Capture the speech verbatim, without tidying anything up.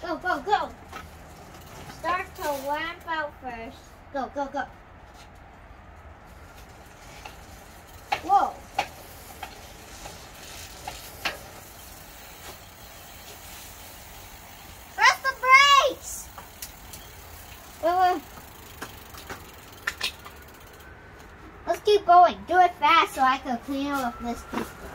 Go, go, go. Start to ramp out first. Go, go, go. Whoa. Press the brakes. Wait, wait. Let's keep going. Do it fast so I can clean up this piece.